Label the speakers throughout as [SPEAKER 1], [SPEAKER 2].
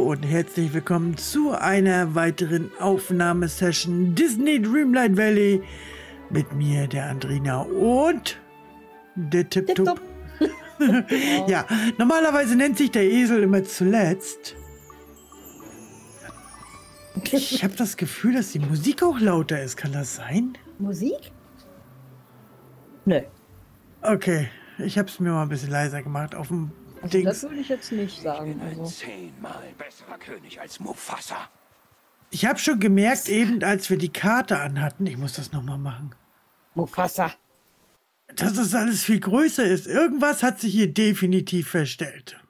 [SPEAKER 1] und herzlich willkommen zu einer weiteren Aufnahmesession Disney Dreamlight Valley mit mir, der Andrina und der Tipptupp. Ja, normalerweise nennt sich der Esel immer zuletzt. Ich habe das Gefühl, dass die Musik auch lauter ist. Kann das sein?
[SPEAKER 2] Musik? Nö.
[SPEAKER 1] Okay, ich habe es mir mal ein bisschen leiser gemacht auf dem Dings.
[SPEAKER 2] Das würde ich jetzt nicht sagen.
[SPEAKER 3] Ein 10-mal besserer König als Mufasa.
[SPEAKER 1] Ich habe schon gemerkt, eben als wir die Karte anhatten, ich muss das nochmal machen,
[SPEAKER 2] Mufasa.
[SPEAKER 1] dass das alles viel größer ist. Irgendwas hat sich hier definitiv verstellt.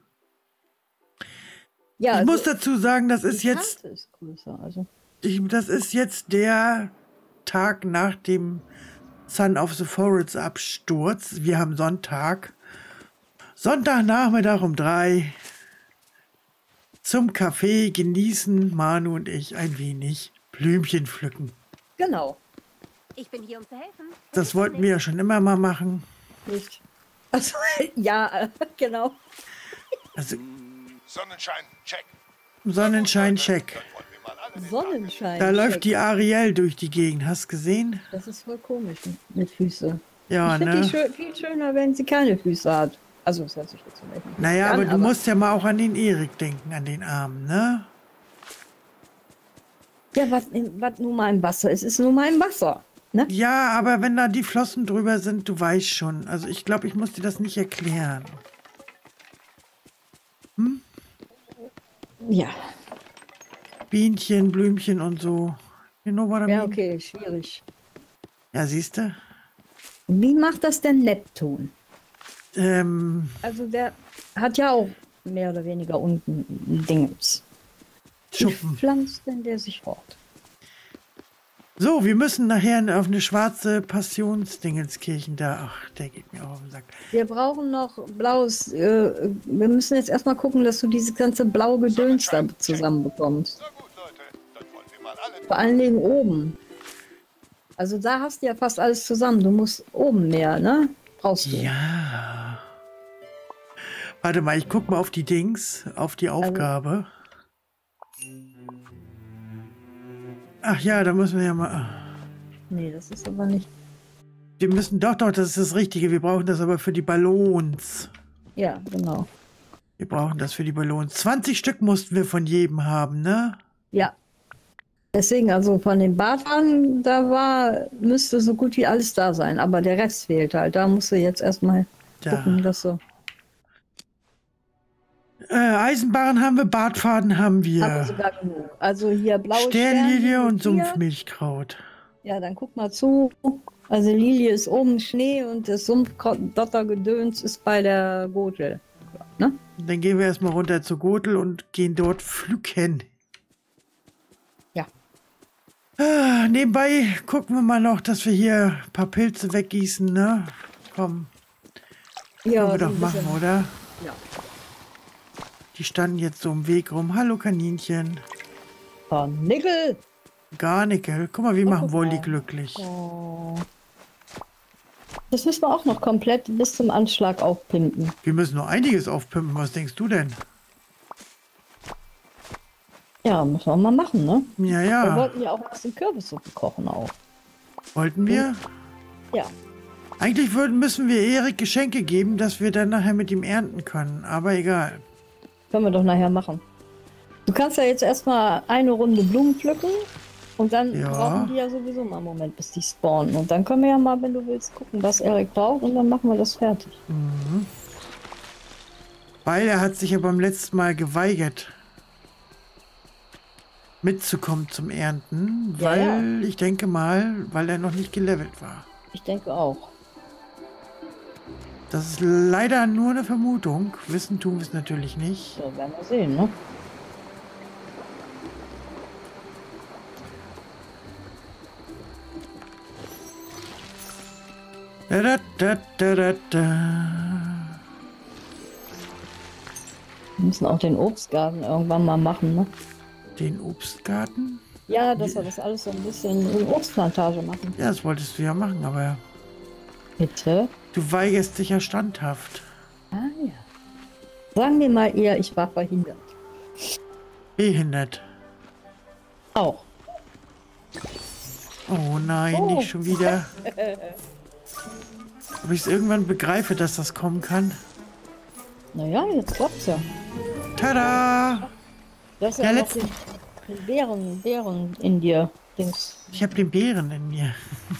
[SPEAKER 2] Ja,
[SPEAKER 1] Ich muss dazu sagen, das ist jetzt,
[SPEAKER 2] ist größer, also.
[SPEAKER 1] das ist jetzt der Tag nach dem Son of the Forest Absturz. Wir haben Sonntag. Sonntagnachmittag um 3. Zum Kaffee genießen Manu und ich ein wenig Blümchen pflücken.
[SPEAKER 2] Genau.
[SPEAKER 4] Ich bin hier, um zu helfen.
[SPEAKER 1] Das wollten wir ja schon immer mal machen.
[SPEAKER 2] Nicht. Also, ja, genau.
[SPEAKER 1] Also
[SPEAKER 3] Sonnenschein, check.
[SPEAKER 1] Sonnenschein, check.
[SPEAKER 2] Sonnenschein.
[SPEAKER 1] Da läuft die Ariel durch die Gegend. Hast du gesehen?
[SPEAKER 2] Das ist voll komisch mit Füße.
[SPEAKER 1] Ja,
[SPEAKER 2] Ich finde
[SPEAKER 1] ne?
[SPEAKER 2] die viel schöner, wenn sie keine Füße hat. Also, das hört sich jetzt nicht
[SPEAKER 1] Naja,
[SPEAKER 2] an,
[SPEAKER 1] aber du musst ja mal auch an den Erik denken, an den Armen, ne?
[SPEAKER 2] Ja, was nun mal im Wasser ist, ist nun mal im Wasser. Ne?
[SPEAKER 1] Ja, aber wenn da die Flossen drüber sind, du weißt schon. Also ich glaube, ich muss dir das nicht erklären. Hm?
[SPEAKER 2] Ja.
[SPEAKER 1] Bienchen, Blümchen und so. You know what I mean?
[SPEAKER 2] Ja, okay, schwierig.
[SPEAKER 1] Ja, siehst du?
[SPEAKER 2] Wie macht das denn Neptun?
[SPEAKER 1] Schuppen.
[SPEAKER 2] Also der hat ja auch mehr oder weniger unten Dingens. Wie pflanzt denn der sich fort?
[SPEAKER 1] So, wir müssen nachher auf eine schwarze Passionsdingenskirchen da. Ach, der geht mir auch auf den Sack.
[SPEAKER 2] Wir brauchen noch blaues. Wir müssen jetzt erstmal gucken, dass du dieses ganze blaue Gedöns da zusammenbekommst. Vor allen Dingen oben. Also da hast du ja fast alles zusammen. Du musst oben mehr, ne? Brauchst du.
[SPEAKER 1] Ja. Warte mal, ich guck mal auf die Dings, auf die Aufgabe. Ach ja, da müssen wir ja mal.
[SPEAKER 2] Nee, das ist aber nicht.
[SPEAKER 1] Wir müssen doch, das ist das Richtige. Wir brauchen das aber für die Ballons.
[SPEAKER 2] Ja, genau.
[SPEAKER 1] Wir brauchen das für die Ballons. 20 Stück mussten wir von jedem haben, ne?
[SPEAKER 2] Ja. Deswegen, also von den Badwagen, müsste so gut wie alles da sein. Aber der Rest fehlt halt. Da musst du jetzt erstmal gucken, dass du.
[SPEAKER 1] Eisenbahn haben wir, Bartfaden haben wir.
[SPEAKER 2] Aber sogar genug. Also hier blaue
[SPEAKER 1] Sternlilie und
[SPEAKER 2] Sterne,
[SPEAKER 1] Sumpfmilchkraut.
[SPEAKER 2] Ja, dann guck mal zu. Also Lilie ist oben Schnee und das Sumpfdottergedöns ist bei der Gotel. Ne?
[SPEAKER 1] Dann gehen wir erstmal runter zur Gotel und gehen dort pflücken.
[SPEAKER 2] Ja.
[SPEAKER 1] Nebenbei gucken wir mal noch, dass wir hier ein paar Pilze weggießen, ne? Komm.
[SPEAKER 2] Ja,
[SPEAKER 1] Können wir doch machen, oder?
[SPEAKER 2] Ja.
[SPEAKER 1] Die standen jetzt so im Weg rum. Hallo Kaninchen.
[SPEAKER 2] Nickel!
[SPEAKER 1] Gar nickel. Guck mal, wir machen Wolli glücklich.
[SPEAKER 2] Oh. Das müssen wir auch noch komplett bis zum Anschlag aufpimpen.
[SPEAKER 1] Wir müssen noch einiges aufpimpen. Was denkst du denn?
[SPEAKER 2] Ja, müssen wir mal machen, ne?
[SPEAKER 1] Ja,
[SPEAKER 2] Wir
[SPEAKER 1] ja.
[SPEAKER 2] wollten ja auch was in Kürbissuppe kochen auch.
[SPEAKER 1] Wollten wir?
[SPEAKER 2] Ja.
[SPEAKER 1] Eigentlich müssen wir Erik Geschenke geben, dass wir dann nachher mit ihm ernten können. Aber egal.
[SPEAKER 2] Können wir doch nachher machen. Du kannst ja jetzt erstmal eine Runde Blumen pflücken und dann brauchen die ja sowieso mal einen Moment, bis die spawnen. Und dann können wir ja mal, wenn du willst, gucken, was Erik braucht und dann machen wir das fertig.
[SPEAKER 1] Mhm. Weil er hat sich ja beim letzten Mal geweigert, mitzukommen zum Ernten, weil ich denke mal, weil er noch nicht gelevelt war.
[SPEAKER 2] Ich denke auch.
[SPEAKER 1] Das ist leider nur eine Vermutung. Wissen tun wir es natürlich nicht.
[SPEAKER 2] Ja, werden wir sehen, ne? Wir müssen auch den Obstgarten irgendwann mal machen, ne?
[SPEAKER 1] Den Obstgarten?
[SPEAKER 2] Ja, dass wir das alles so ein bisschen in Obstplantage machen.
[SPEAKER 1] Ja, das wolltest du ja machen, aber
[SPEAKER 2] Bitte?
[SPEAKER 1] du weigerst dich ja standhaft.
[SPEAKER 2] Ah ja. Sagen wir mal eher, ich war verhindert.
[SPEAKER 1] behindert.
[SPEAKER 2] Auch.
[SPEAKER 1] Oh nein, nicht schon wieder. Ob ich es irgendwann begreife, dass das kommen kann.
[SPEAKER 2] Naja, jetzt klappt's ja.
[SPEAKER 1] Tada!
[SPEAKER 2] Das ist
[SPEAKER 1] Ja,
[SPEAKER 2] ja noch den Bären in dir. Dings.
[SPEAKER 1] Ich habe den Bären in mir.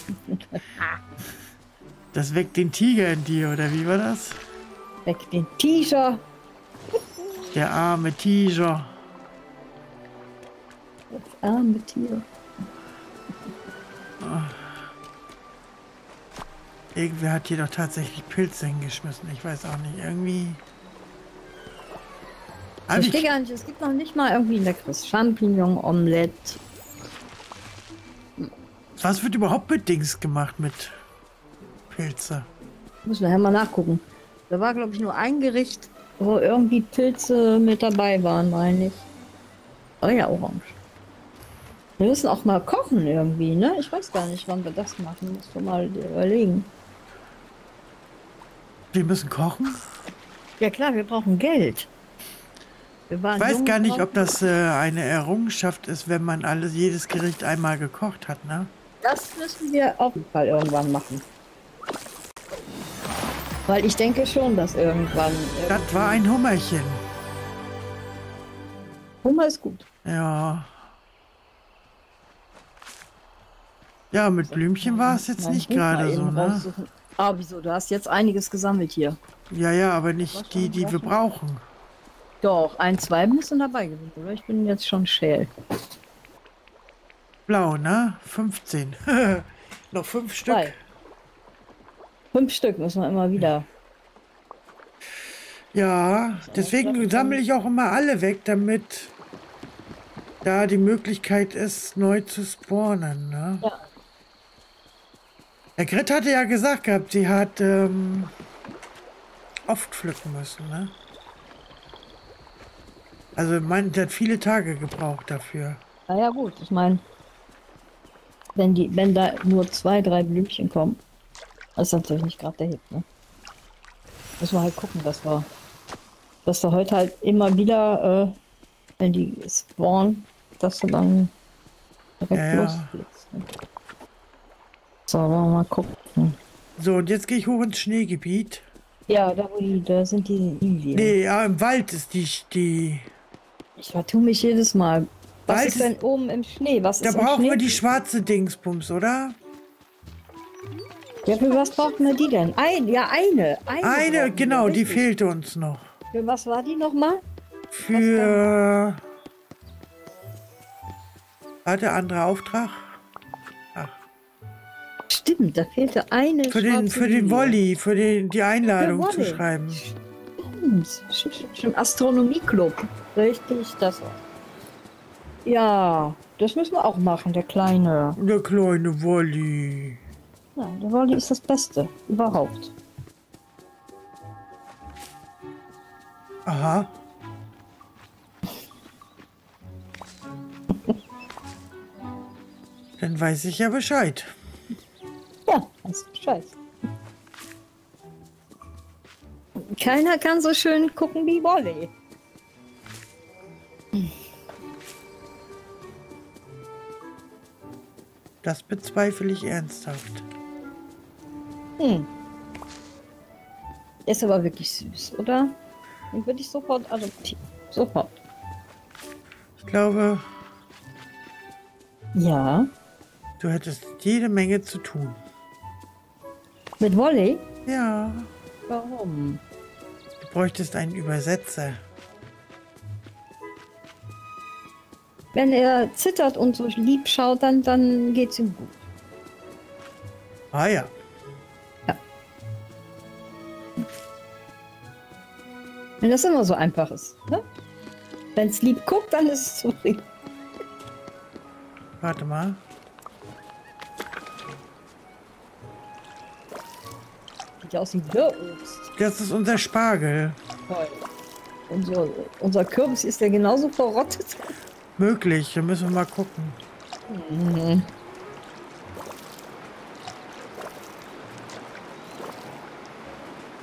[SPEAKER 1] Das weckt den Tiger in dir, oder wie war das?
[SPEAKER 2] Weg den Tiger.
[SPEAKER 1] Der arme Tiger.
[SPEAKER 2] Das arme Tier.
[SPEAKER 1] Irgendwer hat hier doch tatsächlich Pilze hingeschmissen. Ich weiß auch nicht. Irgendwie.
[SPEAKER 2] Ich verstehe gar nicht, es gibt noch nicht mal irgendwie ein leckeres Champignon-Omelette.
[SPEAKER 1] Was wird überhaupt mit Dings gemacht mit Pilze?
[SPEAKER 2] Muss man ja mal nachgucken. Da war, glaube ich, nur ein Gericht, wo irgendwie Pilze mit dabei waren, meine ich. Oh ja, orange. Wir müssen auch mal kochen irgendwie, ne? Ich weiß gar nicht, wann wir das machen. Musst du mal überlegen.
[SPEAKER 1] Wir müssen kochen?
[SPEAKER 2] Ja klar, wir brauchen Geld. Wir waren
[SPEAKER 1] Ich weiß
[SPEAKER 2] jung,
[SPEAKER 1] gar nicht,
[SPEAKER 2] brauchen-
[SPEAKER 1] ob das eine Errungenschaft ist, wenn man jedes Gericht einmal gekocht hat, ne?
[SPEAKER 2] Das müssen wir auf jeden Fall irgendwann machen. Weil ich denke schon, dass irgendwann...
[SPEAKER 1] Das war ein Hummerchen.
[SPEAKER 2] Hummer ist gut.
[SPEAKER 1] Ja. Ja, mit Blümchen war es jetzt
[SPEAKER 2] Mein
[SPEAKER 1] nicht
[SPEAKER 2] Buch mal
[SPEAKER 1] gerade so,
[SPEAKER 2] eben
[SPEAKER 1] ne?
[SPEAKER 2] raussuchen. Ah, wieso? Du hast jetzt einiges gesammelt hier.
[SPEAKER 1] Ja, ja, aber nicht die, die wir brauchen.
[SPEAKER 2] Doch, 1, 2 müssen dabei gewesen, oder? Ich bin jetzt schon schäl.
[SPEAKER 1] Blau, ne? 15. Noch 5 Stück.
[SPEAKER 2] 2. 5 Stück müssen wir immer wieder.
[SPEAKER 1] Ja, deswegen sammle ich auch immer alle weg, damit da die Möglichkeit ist, neu zu spawnen, ne?
[SPEAKER 2] Ja.
[SPEAKER 1] Der Grit hatte ja gesagt gehabt, sie hat oft pflücken müssen, ne? Also man, sie hat viele Tage gebraucht dafür.
[SPEAKER 2] Naja, gut, ich meine, wenn da nur 2, 3 Blümchen kommen, das ist natürlich nicht gerade der Hit, ne? Müssen wir halt gucken, dass wir heute halt immer wieder, wenn die spawnen, dass du dann direkt
[SPEAKER 1] Ja, ja.
[SPEAKER 2] losfliegst. Ne? So, wollen wir mal gucken.
[SPEAKER 1] So, und jetzt gehe ich hoch ins Schneegebiet.
[SPEAKER 2] Ja, da sind die Lilien.
[SPEAKER 1] Nee, ja, im Wald ist die.
[SPEAKER 2] Ich vertue mich jedes Mal. Was
[SPEAKER 1] Wald
[SPEAKER 2] ist denn oben im Schnee? Was
[SPEAKER 1] Da
[SPEAKER 2] ist im
[SPEAKER 1] brauchen
[SPEAKER 2] Schnee?
[SPEAKER 1] wir die schwarze Dingsbums, oder?
[SPEAKER 2] Ja, für was brauchen wir die denn? Eine
[SPEAKER 1] Eine,
[SPEAKER 2] brauchen
[SPEAKER 1] genau,
[SPEAKER 2] wir,
[SPEAKER 1] die
[SPEAKER 2] richtig.
[SPEAKER 1] fehlte uns noch.
[SPEAKER 2] Für was war die nochmal?
[SPEAKER 1] Für. Warte, anderer Auftrag.
[SPEAKER 2] Stimmt, da fehlte eine
[SPEAKER 1] Für den
[SPEAKER 2] schwarze Lilie.
[SPEAKER 1] Wolli, für die Einladung
[SPEAKER 2] Für
[SPEAKER 1] zu
[SPEAKER 2] Wolli.
[SPEAKER 1] schreiben.
[SPEAKER 2] Stimmt, Astronomieclub. Richtig, das war. Ja, das müssen wir auch machen, der Kleine.
[SPEAKER 1] Der kleine Wolli.
[SPEAKER 2] Ja, der Wolli ist das Beste überhaupt.
[SPEAKER 1] Aha. Dann weiß ich ja Bescheid.
[SPEAKER 2] Ja, das ist scheiße. Keiner kann so schön gucken wie Wolli.
[SPEAKER 1] Das bezweifle ich ernsthaft.
[SPEAKER 2] Ist aber wirklich süß, oder? Den würde ich sofort adoptieren. Sofort.
[SPEAKER 1] Ich glaube,
[SPEAKER 2] Ja.
[SPEAKER 1] du hättest jede Menge zu tun.
[SPEAKER 2] Mit Wolli?
[SPEAKER 1] Ja,
[SPEAKER 2] Warum?
[SPEAKER 1] du bräuchtest einen Übersetzer.
[SPEAKER 2] Wenn er zittert und so lieb schaut, dann geht's ihm gut.
[SPEAKER 1] Ah ja.
[SPEAKER 2] Wenn das immer so einfach ist. Ne? Wenn es lieb guckt, dann ist es zufrieden.
[SPEAKER 1] Warte mal.
[SPEAKER 2] Sieht ja aus wie Birobst.
[SPEAKER 1] Das ist unser Spargel.
[SPEAKER 2] Toll. Unser Kürbis ist ja genauso verrottet.
[SPEAKER 1] Möglich, da müssen wir mal gucken.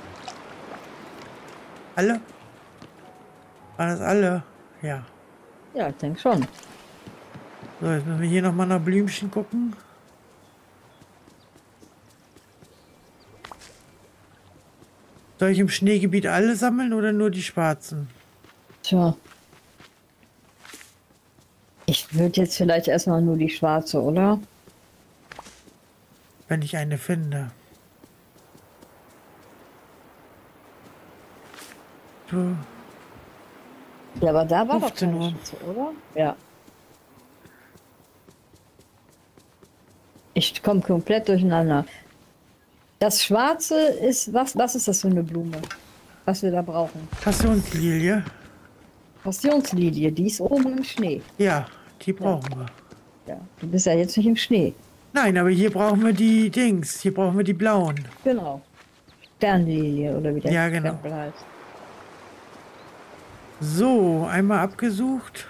[SPEAKER 1] Alle? War das alle? Ja.
[SPEAKER 2] Ja, ich denke schon.
[SPEAKER 1] So, jetzt müssen wir hier nochmal nach Blümchen gucken. Soll ich im Schneegebiet alle sammeln oder nur die schwarzen?
[SPEAKER 2] Tja. Ich würde jetzt vielleicht erstmal nur die schwarze, oder?
[SPEAKER 1] Wenn ich eine finde. So.
[SPEAKER 2] Ja, aber da war doch
[SPEAKER 1] 15
[SPEAKER 2] keine
[SPEAKER 1] Uhr.
[SPEAKER 2] schwarze, oder? Ja. Ich komme komplett durcheinander. Das Schwarze ist, was ist das für eine Blume, was wir da brauchen?
[SPEAKER 1] Passionslilie.
[SPEAKER 2] Passionslilie, die ist oben im Schnee.
[SPEAKER 1] Ja, die brauchen wir.
[SPEAKER 2] Ja, du bist ja jetzt nicht im Schnee.
[SPEAKER 1] Nein, aber hier brauchen wir die Dings. Hier brauchen wir die blauen.
[SPEAKER 2] Genau. Sternlilie oder wie der
[SPEAKER 1] Ja, genau.
[SPEAKER 2] Stempel heißt.
[SPEAKER 1] So, einmal abgesucht.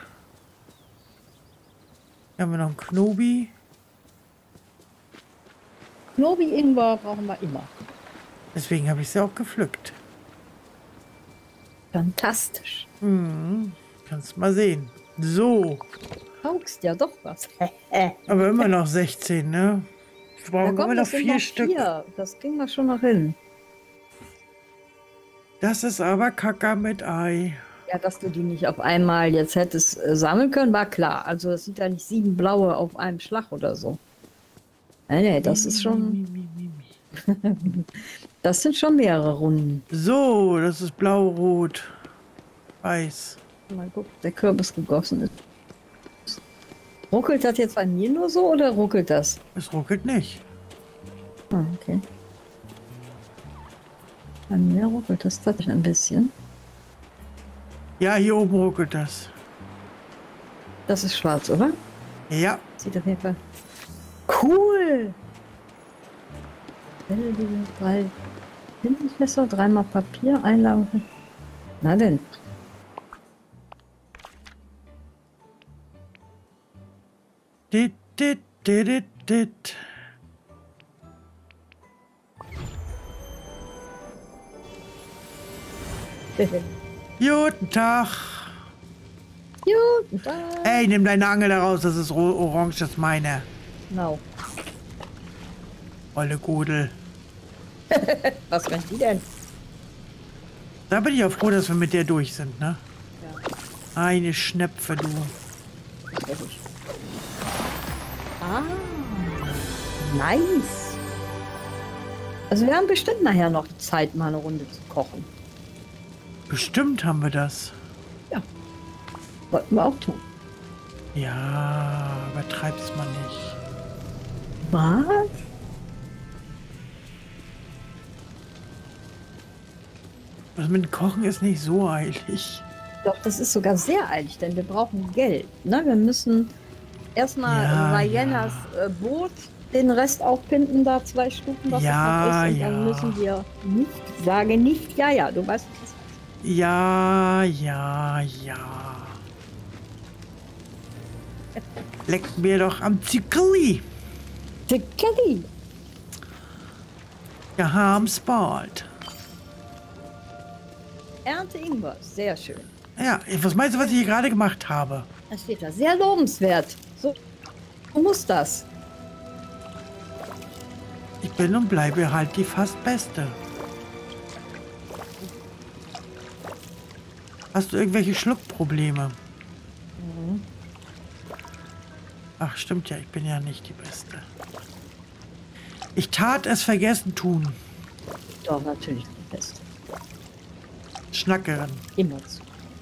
[SPEAKER 1] Hier haben wir noch einen Knobi.
[SPEAKER 2] Knobi-Ingwer brauchen wir immer.
[SPEAKER 1] Deswegen habe ich sie auch gepflückt.
[SPEAKER 2] Fantastisch.
[SPEAKER 1] Kannst mal sehen. So,
[SPEAKER 2] Taugst ja doch was.
[SPEAKER 1] aber immer noch 16, ne? Wir brauchen immer noch
[SPEAKER 2] das sind
[SPEAKER 1] 4
[SPEAKER 2] noch
[SPEAKER 1] Stück.
[SPEAKER 2] 4. Das kriegen wir schon noch hin.
[SPEAKER 1] Das ist aber Kaka mit Ei.
[SPEAKER 2] Ja, dass du die nicht auf einmal jetzt hättest sammeln können, war klar. Also das sind ja nicht 7 blaue auf einem Schlag oder so. Nee, das ist schon... Das sind schon mehrere Runden.
[SPEAKER 1] So, das ist blau, rot, weiß.
[SPEAKER 2] Mal gucken, ob der Kürbis gegossen ist. Ruckelt das jetzt bei mir nur so oder ruckelt das?
[SPEAKER 1] Es ruckelt nicht.
[SPEAKER 2] Ah, okay. Bei mir ruckelt das tatsächlich ein bisschen.
[SPEAKER 1] Ja, hier oben ruckelt das.
[SPEAKER 2] Das ist schwarz, oder?
[SPEAKER 1] Ja,
[SPEAKER 2] Sieht auf jeden Fall cool. 3 Tintenfässer, 3-mal Papier, Einlagen. Na denn.
[SPEAKER 1] dit, dit, dit, dit, dit. Guten Tag.
[SPEAKER 2] Guten Tag.
[SPEAKER 1] Ey, nimm deine Angel da raus, das ist orange, das ist meine.
[SPEAKER 2] Genau.
[SPEAKER 1] Olle Gudel.
[SPEAKER 2] Was kann die denn?
[SPEAKER 1] Da bin ich auch froh, dass wir mit der durch sind, ne?
[SPEAKER 2] Ja.
[SPEAKER 1] Eine Schnepfe, du.
[SPEAKER 2] Ah, nice. Also wir haben bestimmt nachher noch Zeit, mal eine Runde zu kochen.
[SPEAKER 1] Bestimmt haben wir das.
[SPEAKER 2] Ja. Wollten wir auch tun.
[SPEAKER 1] Ja, übertreib's mal nicht.
[SPEAKER 2] Was?
[SPEAKER 1] Was mit dem Kochen ist nicht so eilig.
[SPEAKER 2] Doch, das ist sogar sehr eilig, denn wir brauchen Geld. Ne? Wir müssen erstmal
[SPEAKER 1] Ja,
[SPEAKER 2] Rayenas Boot, den Rest aufpinden, da 2 Stufen, was
[SPEAKER 1] Ja,
[SPEAKER 2] das noch ist. Und dann
[SPEAKER 1] ja.
[SPEAKER 2] müssen wir nicht, sage nicht, ja, ja, du weißt, was das heißt.
[SPEAKER 1] Ja, ja, ja. Leck mir doch am Zickerli.
[SPEAKER 2] Der Kelly.
[SPEAKER 1] Wir haben's bald.
[SPEAKER 2] Ernte Ingwer, sehr schön.
[SPEAKER 1] Ja, was meinst du, was ich hier gerade gemacht habe?
[SPEAKER 2] Das steht da, sehr lobenswert. So muss das.
[SPEAKER 1] Ich bin und bleibe halt die fast Beste. Hast du irgendwelche Schluckprobleme? Ach, stimmt ja, ich bin ja nicht die Beste. Ich tat es vergessen tun.
[SPEAKER 2] Doch, natürlich die Beste.
[SPEAKER 1] Schnackerin.
[SPEAKER 2] Immer zu.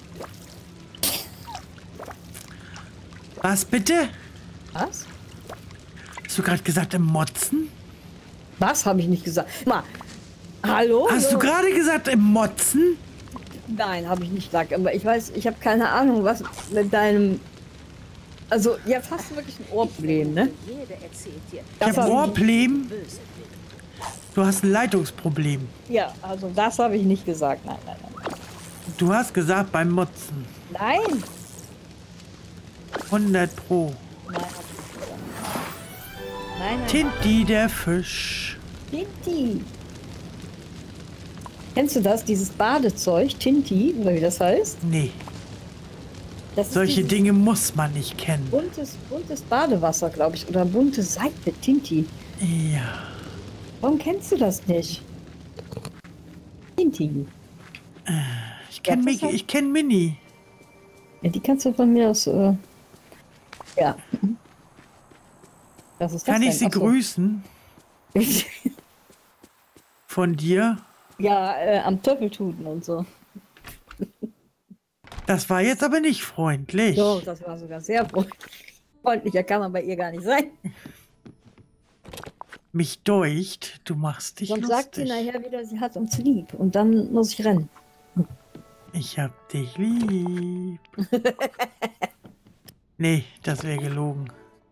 [SPEAKER 1] Was bitte?
[SPEAKER 2] Was?
[SPEAKER 1] Hast du gerade gesagt im Motzen?
[SPEAKER 2] Was habe ich nicht gesagt? Mal, hallo?
[SPEAKER 1] Hast du gerade gesagt im Motzen?
[SPEAKER 2] Nein, habe ich nicht gesagt. Aber ich weiß, ich habe keine Ahnung, was mit deinem... Also, jetzt hast du wirklich ein Ohrproblem, ne?
[SPEAKER 4] Jede erzählt dir.
[SPEAKER 1] Ich habe
[SPEAKER 2] hab
[SPEAKER 1] ein
[SPEAKER 2] ich
[SPEAKER 1] Ohrproblem.
[SPEAKER 4] Böse.
[SPEAKER 1] Du hast ein Leitungsproblem.
[SPEAKER 2] Ja, also das habe ich nicht gesagt. Nein, nein, nein.
[SPEAKER 1] Du hast gesagt beim Motzen.
[SPEAKER 2] Nein!
[SPEAKER 1] 100 Pro.
[SPEAKER 2] Nein, hab ich nicht gesagt. Nein, nein.
[SPEAKER 1] Tinti der Fisch.
[SPEAKER 2] Tinti. Kennst du das, dieses Badezeug, Tinti, oder wie das heißt?
[SPEAKER 1] Nee. Solche Dinge muss man nicht kennen.
[SPEAKER 2] Buntes Badewasser, glaube ich. Oder bunte Seife, Tinti.
[SPEAKER 1] Ja.
[SPEAKER 2] Warum kennst du das nicht? Tinti.
[SPEAKER 1] Ich kenn Mini.
[SPEAKER 2] Ja, die kannst du von mir aus... ja. Was ist das
[SPEAKER 1] Kann ich
[SPEAKER 2] denn?
[SPEAKER 1] sie grüßen? Von dir?
[SPEAKER 2] Ja, am Töffeltuten und so.
[SPEAKER 1] Das war jetzt aber nicht freundlich.
[SPEAKER 2] Doch, das war sogar sehr freundlich. Freundlicher kann man bei ihr gar nicht sein.
[SPEAKER 1] Mich deucht, du machst dich
[SPEAKER 2] Sonst
[SPEAKER 1] lustig.
[SPEAKER 2] sagt sie nachher wieder, sie hat uns lieb. Und dann muss ich rennen.
[SPEAKER 1] Ich hab dich lieb. Nee, das wäre gelogen.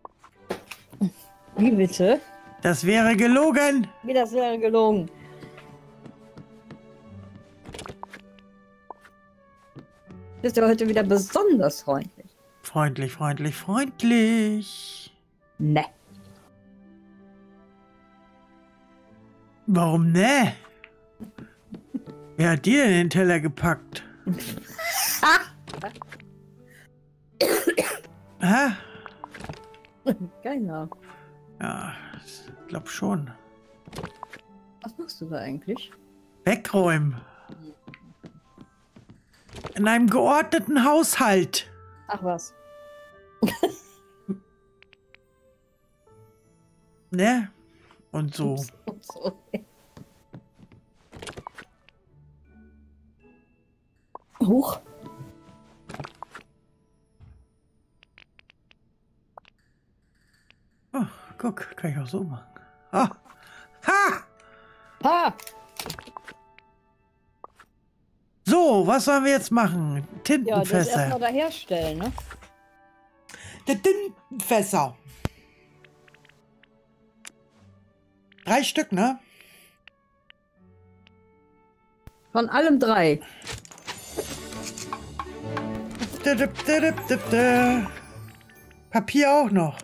[SPEAKER 2] Wie bitte?
[SPEAKER 1] Das wäre gelogen.
[SPEAKER 2] Wie das wäre gelogen. Du bist ja heute wieder besonders freundlich.
[SPEAKER 1] Freundlich, freundlich, freundlich.
[SPEAKER 2] Ne.
[SPEAKER 1] Warum ne? Wer hat dir denn den Teller gepackt? Hä?
[SPEAKER 2] Keiner.
[SPEAKER 1] Ja, ich glaub schon.
[SPEAKER 2] Was machst du da eigentlich?
[SPEAKER 1] Wegräumen. In einem geordneten Haushalt.
[SPEAKER 2] Ach was.
[SPEAKER 1] Ne? Und so.
[SPEAKER 2] Und so. Huch.
[SPEAKER 1] Oh, guck, kann ich auch so machen. Ah. Ha!
[SPEAKER 2] Ha!
[SPEAKER 1] So, was sollen wir jetzt machen?
[SPEAKER 2] Ja, das
[SPEAKER 1] Tintenfässer.
[SPEAKER 2] erstmal da herstellen, ne?
[SPEAKER 1] Der Tintenfässer. 3 Stück, ne?
[SPEAKER 2] Von allem 3.
[SPEAKER 1] Papier auch noch.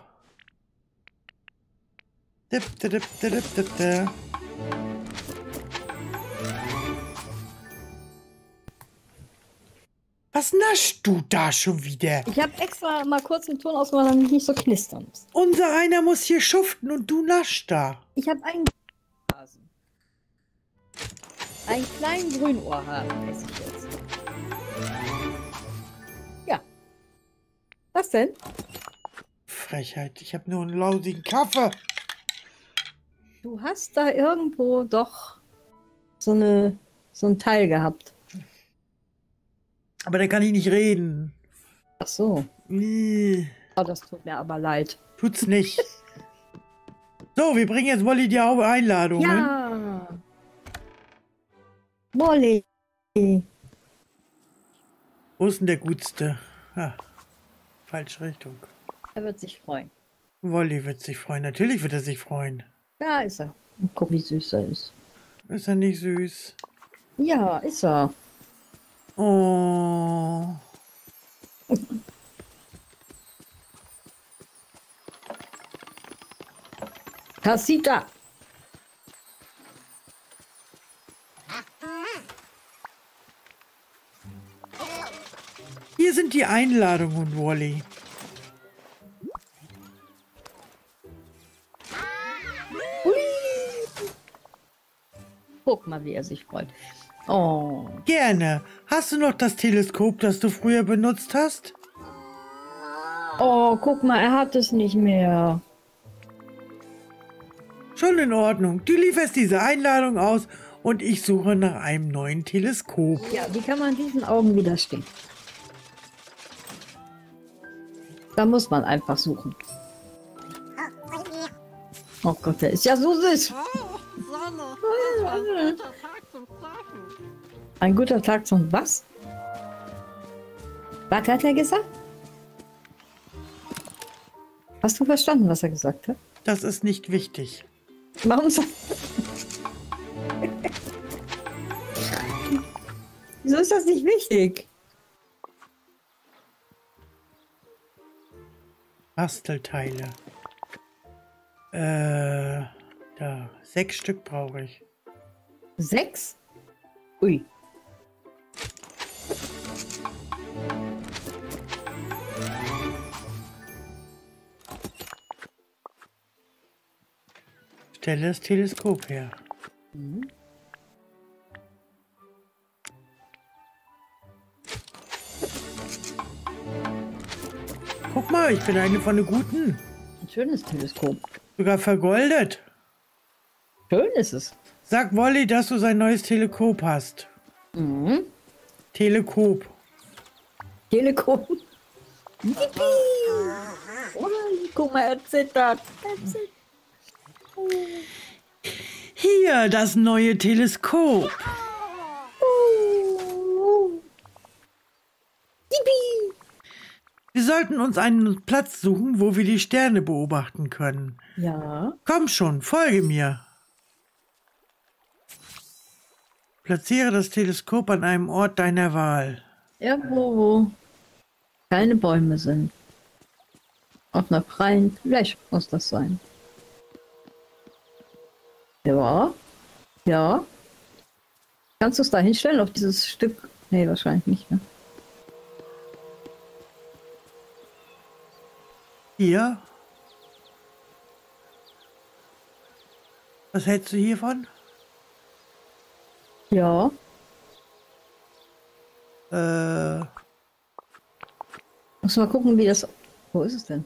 [SPEAKER 1] Was naschst du da schon wieder?
[SPEAKER 2] Ich habe extra mal kurz den Ton ausgemacht, damit ich nicht so knistern muss.
[SPEAKER 1] Unser einer muss hier schuften und du naschst da.
[SPEAKER 2] Ich habe einen Hasen. Einen kleinen Grünohrhasen esse ich jetzt. Ja. Was denn?
[SPEAKER 1] Frechheit, ich habe nur einen lausigen Kaffee.
[SPEAKER 2] Du hast da irgendwo doch so ein Teil gehabt.
[SPEAKER 1] Aber da kann ich nicht reden.
[SPEAKER 2] Ach so. Oh, das tut mir aber leid.
[SPEAKER 1] Tut's nicht. So, wir bringen jetzt Molly die Einladung.
[SPEAKER 2] Ja. Molly.
[SPEAKER 1] Wo ist denn der Gutste? Ah, falsche Richtung.
[SPEAKER 2] Er wird sich freuen.
[SPEAKER 1] Molly wird sich freuen. Natürlich wird er sich freuen.
[SPEAKER 2] Da ist er. Guck, wie süß er ist.
[SPEAKER 1] Ist er nicht süß?
[SPEAKER 2] Ja, ist er.
[SPEAKER 1] Oh.
[SPEAKER 2] Casita.
[SPEAKER 1] Hier sind die Einladungen, Wally.
[SPEAKER 2] Guck mal, wie er sich freut. Oh.
[SPEAKER 1] Gerne. Hast du noch das Teleskop, das du früher benutzt hast?
[SPEAKER 2] Oh, guck mal, er hat es nicht mehr.
[SPEAKER 1] Schon in Ordnung. Du lieferst diese Einladung aus und ich suche nach einem neuen Teleskop.
[SPEAKER 2] Ja, wie kann man diesen Augen widerstehen? Da muss man einfach suchen. Oh Gott, der ist ja so süß. Ein guter Tag zum was? Was hat er gesagt? Hast du verstanden, was er gesagt hat?
[SPEAKER 1] Das ist nicht wichtig.
[SPEAKER 2] Warum so? Wieso ist das nicht wichtig?
[SPEAKER 1] Bastelteile. Da. 6 Stück brauche ich.
[SPEAKER 2] 6? Ui.
[SPEAKER 1] Stelle das Teleskop her.
[SPEAKER 2] Mhm.
[SPEAKER 1] Guck mal, ich bin eine von den Guten.
[SPEAKER 2] Ein schönes Teleskop.
[SPEAKER 1] Sogar vergoldet.
[SPEAKER 2] Schön ist es.
[SPEAKER 1] Sag Wolli, dass du sein neues Teleskop hast.
[SPEAKER 2] Mhm.
[SPEAKER 1] Teleskop.
[SPEAKER 2] Teleskop. Yippie! Oh, guck mal, er zittert.
[SPEAKER 1] Hier, das neue Teleskop.
[SPEAKER 2] Yippie!
[SPEAKER 1] Wir sollten uns einen Platz suchen, wo wir die Sterne beobachten können.
[SPEAKER 2] Ja.
[SPEAKER 1] Komm schon, folge mir. Platziere das Teleskop an einem Ort deiner Wahl.
[SPEAKER 2] Irgendwo, wo keine Bäume sind. Auf einer freien Fläche muss das sein. Ja. Ja. Kannst du es da hinstellen auf dieses Stück? Nee, wahrscheinlich nicht. Ne?
[SPEAKER 1] Hier. Was hältst du hiervon?
[SPEAKER 2] Ja. Muss mal gucken, wie das. Wo ist es denn?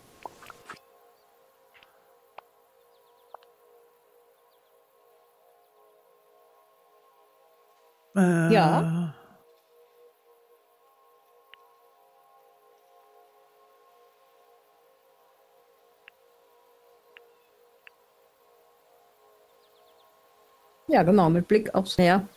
[SPEAKER 2] Ja. Ja, genau, mit Blick aufs Meer.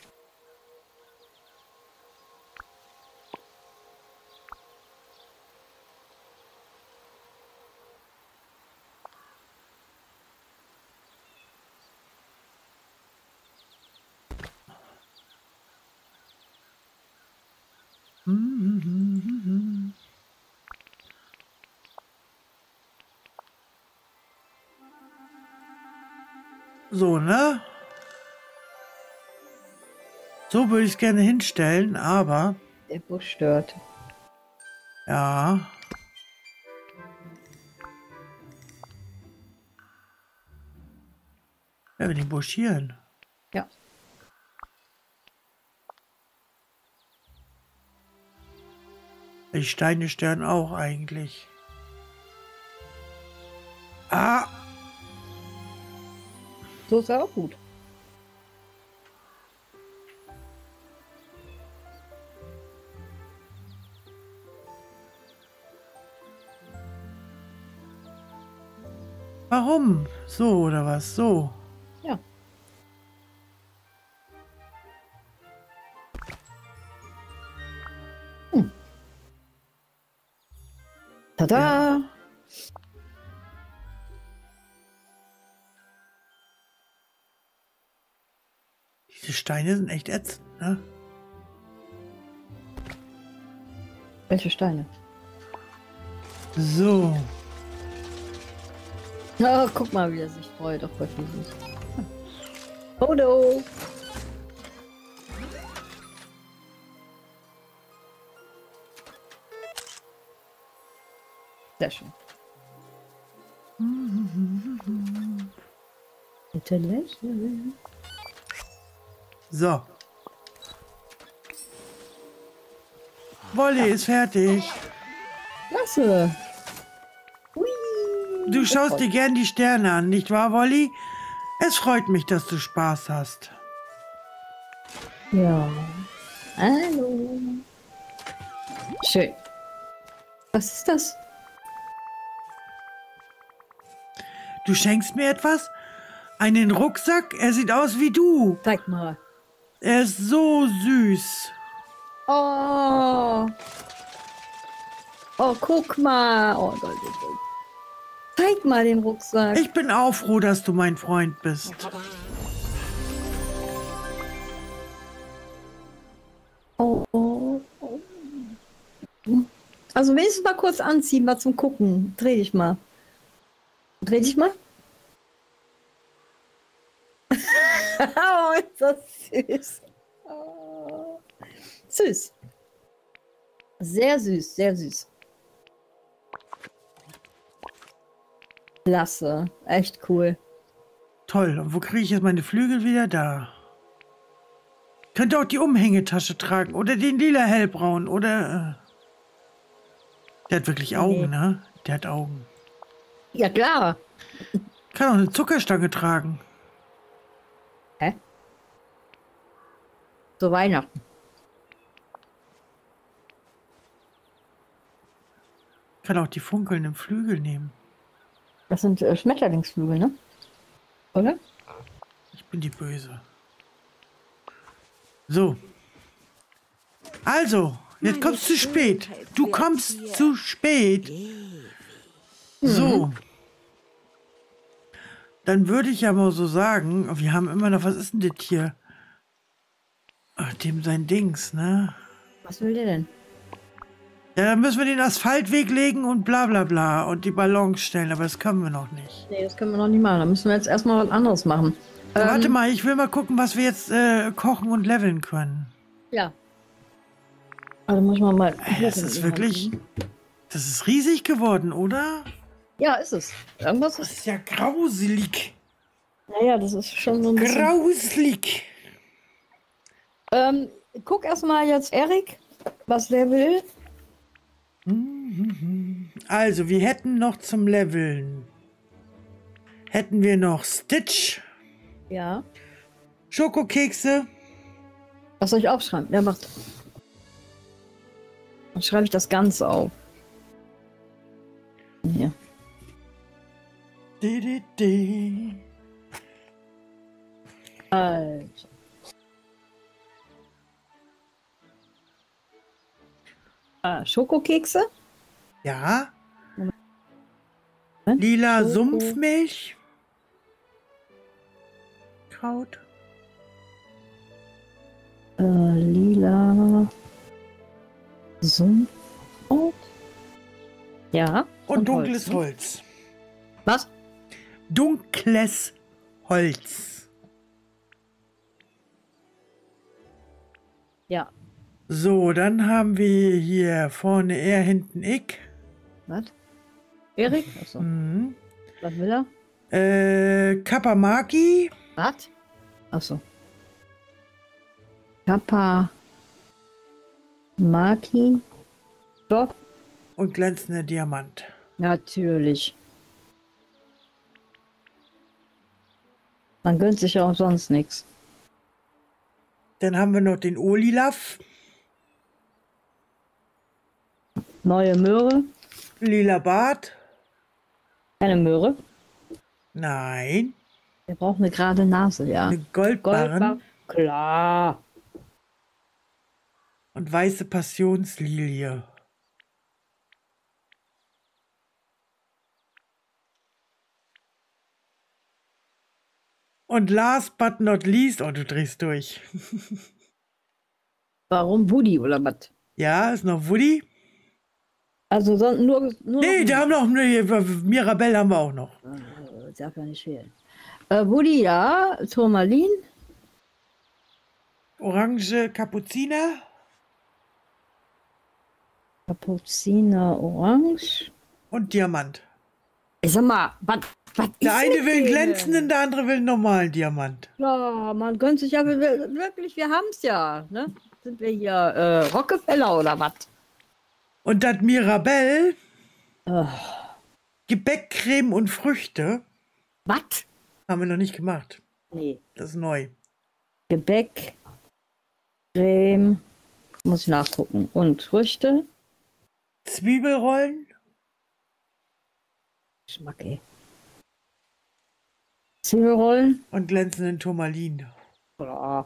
[SPEAKER 1] So, ne? So würde ich es gerne hinstellen, aber...
[SPEAKER 2] Der Busch stört.
[SPEAKER 1] Ja. Ja, wir den buschieren.
[SPEAKER 2] Ja.
[SPEAKER 1] Die Steine stören auch eigentlich. Ah!
[SPEAKER 2] So ist er auch gut.
[SPEAKER 1] Warum? So oder was? So.
[SPEAKER 2] Ja. Tada!
[SPEAKER 1] Ja. Diese Steine sind echt ätzend, ne?
[SPEAKER 2] Welche Steine?
[SPEAKER 1] So.
[SPEAKER 2] Oh, guck mal, wie er sich freut. Auch voll viel süß. Foto! Sehr schön. Bitte lächeln.
[SPEAKER 1] So. Wolli ist fertig.
[SPEAKER 2] Klasse! Hui.
[SPEAKER 1] Du schaust dir gern die Sterne an, nicht wahr, Wolli? Es freut mich, dass du Spaß hast.
[SPEAKER 2] Ja. Hallo. Schön. Was ist das?
[SPEAKER 1] Du schenkst mir etwas? Einen Rucksack? Er sieht aus wie du.
[SPEAKER 2] Zeig mal.
[SPEAKER 1] Er ist so süß.
[SPEAKER 2] Oh. Oh, guck mal. Oh, Gott, oh Gott. Zeig mal den Rucksack.
[SPEAKER 1] Ich bin auch froh, dass du mein Freund bist.
[SPEAKER 2] Oh, oh, oh. Also wenigstens mal kurz anziehen, mal zum Gucken. Dreh dich mal. Dreh dich mal. Oh, ist das süß. Oh. Süß. Sehr süß, sehr süß. Klasse. Echt cool.
[SPEAKER 1] Toll. Und wo kriege ich jetzt meine Flügel wieder? Da. Könnte auch die Umhängetasche tragen. Oder den lila hellbraun. Oder... Der hat wirklich Augen, ne? Der hat Augen.
[SPEAKER 2] Ja, klar.
[SPEAKER 1] Kann auch eine Zuckerstange tragen.
[SPEAKER 2] Hä? Zu Weihnachten.
[SPEAKER 1] Kann auch die funkelnden Flügel nehmen.
[SPEAKER 2] Das sind Schmetterlingsflügel, ne? Oder?
[SPEAKER 1] Ich bin die Böse. So. Also, jetzt kommst du zu spät. Du kommst zu spät. So. Dann würde ich ja mal so sagen, wir haben immer noch, was ist denn das hier? Ach, dem sein Dings, ne?
[SPEAKER 2] Was will der denn?
[SPEAKER 1] Ja, dann müssen wir den Asphaltweg legen und bla bla bla und die Ballons stellen, aber das können wir noch nicht.
[SPEAKER 2] Nee, das können wir noch nicht machen. Da müssen wir jetzt erstmal was anderes machen.
[SPEAKER 1] Warte mal, ich will mal gucken, was wir jetzt kochen und leveln können.
[SPEAKER 2] Ja. Also muss man mal...
[SPEAKER 1] Das ist wirklich... Das ist riesig geworden, oder?
[SPEAKER 2] Ja, ist es. Irgendwas
[SPEAKER 1] Das
[SPEAKER 2] ist...
[SPEAKER 1] ist ja grauselig.
[SPEAKER 2] Naja, das ist schon so ein bisschen...
[SPEAKER 1] Grauselig.
[SPEAKER 2] Guck erstmal jetzt Erik, was der will.
[SPEAKER 1] Also, wir hätten noch zum Leveln. Hätten wir noch Stitch,
[SPEAKER 2] Ja.
[SPEAKER 1] Schokokekse.
[SPEAKER 2] Was soll ich aufschreiben? Ja, macht. Dann schreibe ich das Ganze auf. Hier. Also. Schokokekse.
[SPEAKER 1] Ja.
[SPEAKER 2] Moment.
[SPEAKER 1] Lila
[SPEAKER 2] Schoko.
[SPEAKER 1] Sumpfmilch. Kraut.
[SPEAKER 2] Lila Sumpf. Ja.
[SPEAKER 1] Und dunkles
[SPEAKER 2] ne?
[SPEAKER 1] Holz.
[SPEAKER 2] Was?
[SPEAKER 1] Dunkles Holz.
[SPEAKER 2] Ja.
[SPEAKER 1] So, dann haben wir hier vorne er, hinten ich.
[SPEAKER 2] Was? Erik? Achso.
[SPEAKER 1] Mhm.
[SPEAKER 2] Was will er?
[SPEAKER 1] Kapamaki.
[SPEAKER 2] Was? Achso. Kappa. Maki. Stoff.
[SPEAKER 1] Und glänzender Diamant.
[SPEAKER 2] Natürlich. Man gönnt sich ja auch sonst nichts.
[SPEAKER 1] Dann haben wir noch den Olilaf.
[SPEAKER 2] Neue Möhre.
[SPEAKER 1] Lila Bart.
[SPEAKER 2] Keine Möhre.
[SPEAKER 1] Nein.
[SPEAKER 2] Wir brauchen eine gerade Nase, ja.
[SPEAKER 1] Eine Goldbarren.
[SPEAKER 2] Klar.
[SPEAKER 1] Und weiße Passionslilie. Und last but not least, oh, du drehst durch.
[SPEAKER 2] Warum Woody oder was?
[SPEAKER 1] Ja, ist noch Woody.
[SPEAKER 2] Also nur
[SPEAKER 1] Nee, die haben noch, nee, Mirabelle haben wir auch noch.
[SPEAKER 2] Das darf ja nicht fehlen. Woody, ja. Turmalin.
[SPEAKER 1] Orange Kapuziner.
[SPEAKER 2] Kapuziner Orange.
[SPEAKER 1] Und Diamant.
[SPEAKER 2] Ich sag mal, was
[SPEAKER 1] Der eine will einen glänzenden, der andere will einen normalen Diamant.
[SPEAKER 2] Ja, man gönnt sich ja wirklich, wir haben es ja. Ne? Sind wir hier Rockefeller oder was?
[SPEAKER 1] Und das Mirabelle, Gebäck, Creme und Früchte,
[SPEAKER 2] Was?
[SPEAKER 1] haben wir noch nicht gemacht.
[SPEAKER 2] Nee.
[SPEAKER 1] Das ist neu.
[SPEAKER 2] Gebäck, Creme, muss ich nachgucken. Und Früchte.
[SPEAKER 1] Zwiebelrollen.
[SPEAKER 2] Geschmack, ey. Zwiebelrollen.
[SPEAKER 1] Und glänzenden Turmalin.
[SPEAKER 2] Ja.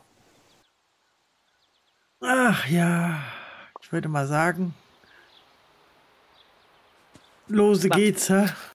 [SPEAKER 1] Ach ja, ich würde mal sagen, lose geht's, hä?